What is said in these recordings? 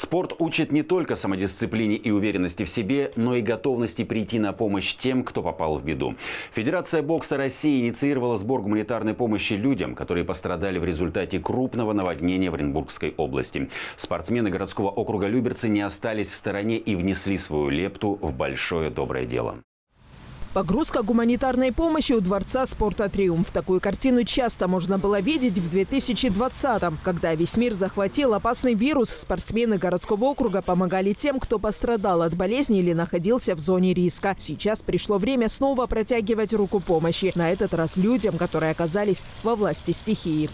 Спорт учит не только самодисциплине и уверенности в себе, но и готовности прийти на помощь тем, кто попал в беду. Федерация бокса России инициировала сбор гуманитарной помощи людям, которые пострадали в результате крупного наводнения в Оренбургской области. Спортсмены городского округа Люберцы не остались в стороне и внесли свою лепту в большое доброе дело. Погрузка гуманитарной помощи у Дворца спорта «Триумф». Такую картину часто можно было видеть в 2020-м. Когда весь мир захватил опасный вирус, спортсмены городского округа помогали тем, кто пострадал от болезни или находился в зоне риска. Сейчас пришло время снова протягивать руку помощи. На этот раз людям, которые оказались во власти стихии.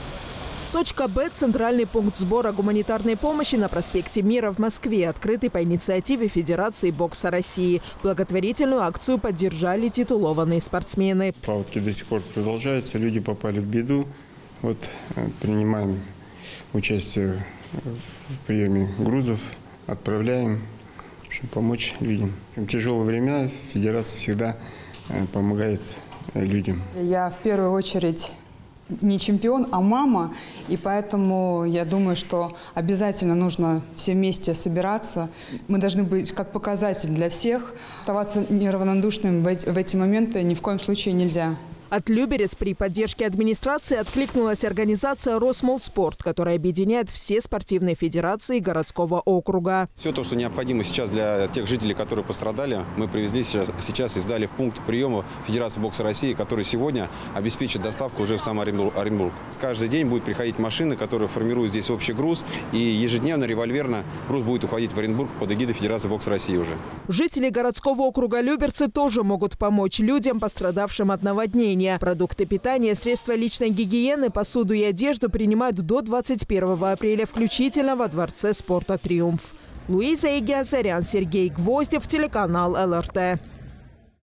Точка Б – центральный пункт сбора гуманитарной помощи на проспекте Мира в Москве, открытый по инициативе Федерации бокса России. Благотворительную акцию поддержали титулованные спортсмены. Паводки до сих пор продолжаются, люди попали в беду. Вот принимаем участие в приеме грузов, отправляем, чтобы помочь людям. В тяжелые времена Федерация всегда помогает людям. Я в первую очередь не чемпион, а мама. И поэтому я думаю, что обязательно нужно все вместе собираться. Мы должны быть как показатель для всех. Оставаться неравнодушным в эти моменты ни в коем случае нельзя. От Люберец при поддержке администрации откликнулась организация «Росмолспорт», которая объединяет все спортивные федерации городского округа. Все то, что необходимо сейчас для тех жителей, которые пострадали, мы привезли сейчас и сдали в пункт приема Федерации бокса России, который сегодня обеспечит доставку уже в сам Оренбург. Каждый день будет приходить машины, которые формируют здесь общий груз, и ежедневно, револьверно груз будет уходить в Оренбург под эгидой Федерации бокса России уже. Жители городского округа Люберцы тоже могут помочь людям, пострадавшим от наводнения. Продукты питания, средства личной гигиены, посуду и одежду принимают до 21 апреля включительно во Дворце спорта «Триумф». Луиза Игиазарян, Сергей Гвоздев, телеканал ЛРТ.